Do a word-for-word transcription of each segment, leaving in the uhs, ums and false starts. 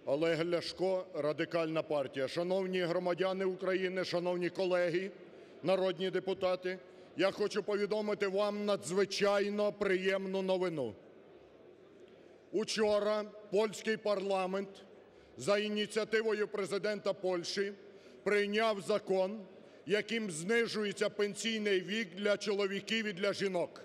Олег Ляшко, Радикальна партія. Шановні громадяни України, шановні колеги народні депутати, я хочу повідомити вам надзвичайно приємну новину. Учора польський парламент за ініціативою Президента Польщі прийняв закон, яким знижується пенсійний вік для чоловіків і для жінок.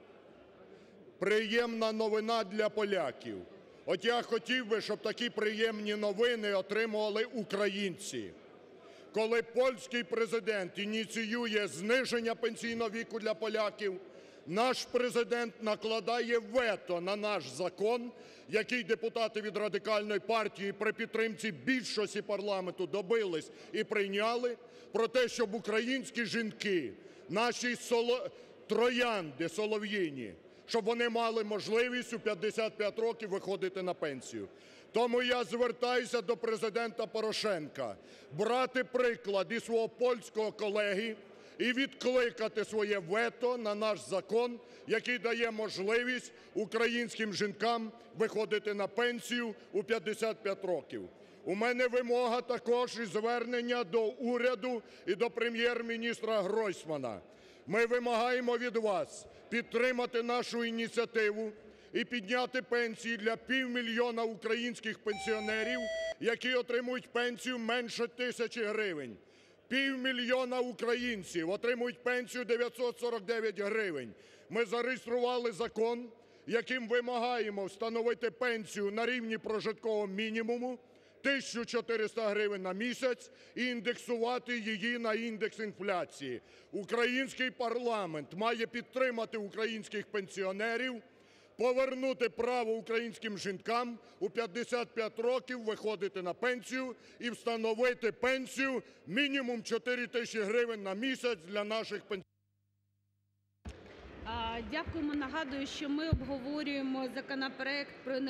Приємна новина для поляків. От я хотів би, щоб такі приємні новини отримували українці. Коли польський президент ініціює зниження пенсійного віку для поляків, наш Президент накладає вето на наш закон, який депутати від Радикальної партії при підтримці більшості парламенту добились і прийняли, про те, щоб українські жінки, наші соло... троянди солов'їні, щоб вони мали можливість у п'ятдесят п'ять років виходити на пенсію. Тому я звертаюся до Президента Порошенка брати приклад із свого польського колеги і відкликати своє вето на наш закон, який дає можливість українським жінкам виходити на пенсію у п'ятдесят п'ять років. У мене вимога також і звернення до уряду і до Прем'єр-міністра Гройсмана. Ми вимагаємо від вас підтримати нашу ініціативу і підняти пенсії для півмільйона українських пенсіонерів, які отримують пенсію менше тисячі гривень. Півмільйона українців отримують пенсію дев'ятсот сорок дев'ять гривень. Ми зареєстрували закон, яким вимагаємо встановити пенсію на рівні прожиткового мінімуму тисячу чотириста гривень на місяць і індексувати її на індекс інфляції. Український парламент має підтримати українських пенсіонерів, повернути право українським жінкам у п'ятдесят п'ять років виходити на пенсію і встановити пенсію мінімум чотири тисячі гривень на місяць для наших пенсіонерів. Дякуємо. Нагадую, що ми обговорюємо законопроект про енергетичну